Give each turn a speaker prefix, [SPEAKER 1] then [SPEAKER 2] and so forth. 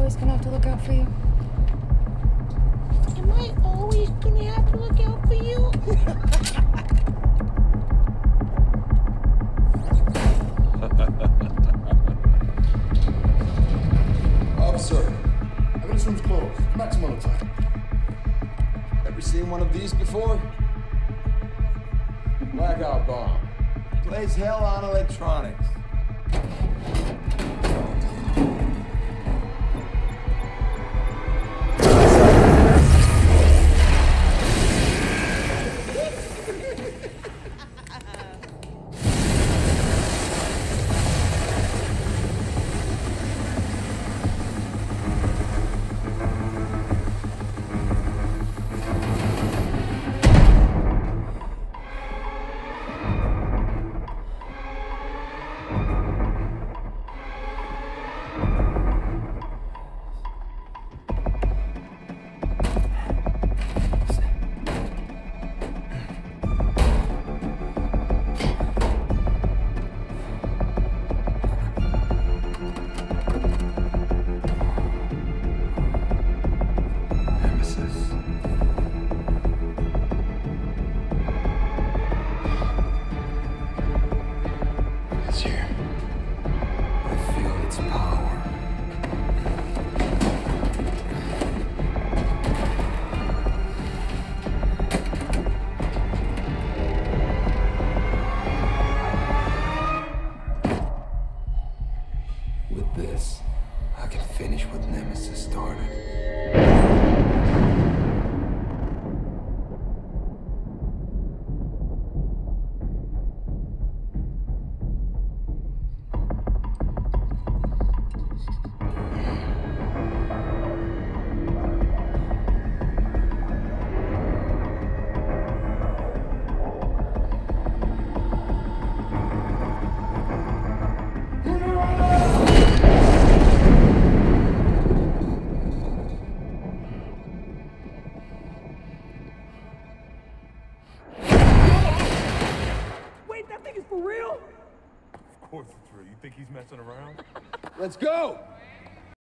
[SPEAKER 1] always gonna have to look out for you?
[SPEAKER 2] Am I always gonna have to look out for you?
[SPEAKER 3] Officer, evidence room's closed. Come back some other time.
[SPEAKER 4] Ever seen one of these before? Blackout bomb. Plays hell on electronics. Finish what Nemesis started.
[SPEAKER 5] Of course it's real. You think he's messing around?
[SPEAKER 4] Let's go!